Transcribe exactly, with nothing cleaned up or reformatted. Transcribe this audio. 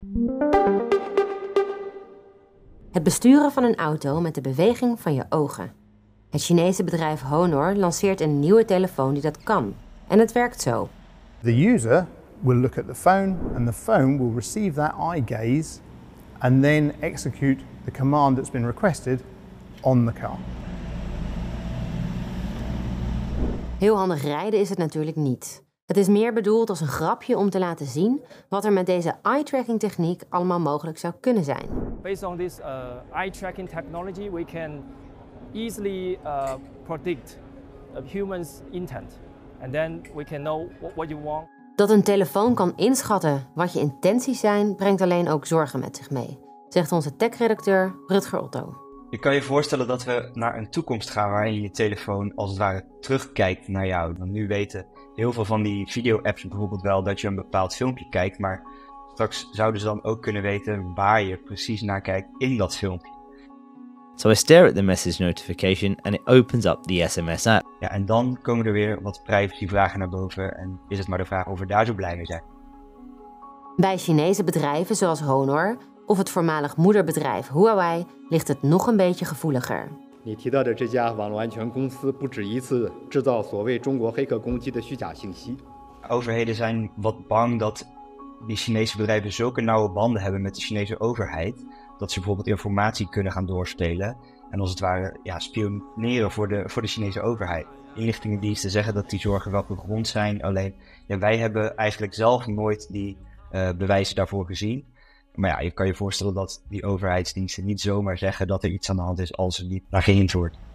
Het besturen van een auto met de beweging van je ogen. Het Chinese bedrijf Honor lanceert een nieuwe telefoon die dat kan. En het werkt zo. The user will look at the phone and the phone will receive that eye gaze and then execute the command that's been requested on the car. Heel handig rijden is het natuurlijk niet. Het is meer bedoeld als een grapje om te laten zien wat er met deze eye-tracking techniek allemaal mogelijk zou kunnen zijn. Based on this uh, eye-tracking technology, we can easily uh, predict a human's intent. And then we can know what you want. Dat een telefoon kan inschatten wat je intenties zijn, brengt alleen ook zorgen met zich mee, zegt onze tech-redacteur Rutger Otto. Je kan je voorstellen dat we naar een toekomst gaan waarin je telefoon als het ware terugkijkt naar jou. Want nu weten heel veel van die video-apps bijvoorbeeld wel dat je een bepaald filmpje kijkt, maar straks zouden ze dan ook kunnen weten waar je precies naar kijkt in dat filmpje. So I stare at the message notification and it opens up the S M S app. Ja, en dan komen er weer wat privacyvragen naar boven en is het maar de vraag of we daar zo blij mee zijn. Bij Chinese bedrijven zoals Honor of het voormalig moederbedrijf Huawei ligt het nog een beetje gevoeliger. 你提到的这家网络安全公司不止一次制造所谓中国黑客攻击的虚假信息。 Overheden zijn wat bang dat die Chinese bedrijven zulke nauwe banden hebben met de Chinese overheid, dat ze bijvoorbeeld informatie kunnen gaan doorspelen en als het ware ja, spioneren voor de, voor de Chinese overheid. Inlichtingendiensten zeggen dat die zorgen wel gegrond zijn, alleen ja, wij hebben eigenlijk zelf nooit die uh, bewijzen daarvoor gezien. Maar ja, je kan je voorstellen dat die overheidsdiensten niet zomaar zeggen dat er iets aan de hand is als er niet naar gehind wordt.